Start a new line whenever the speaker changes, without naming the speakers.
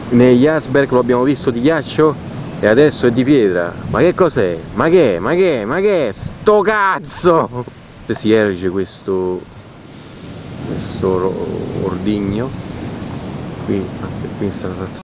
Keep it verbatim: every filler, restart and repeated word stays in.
negli iceberg lo abbiamo visto di ghiaccio e adesso è di pietra. Ma che cos'è? Ma che è? Ma che è? Ma che è? Sto cazzo! Si erge questo questo ordigno qui, qui in sta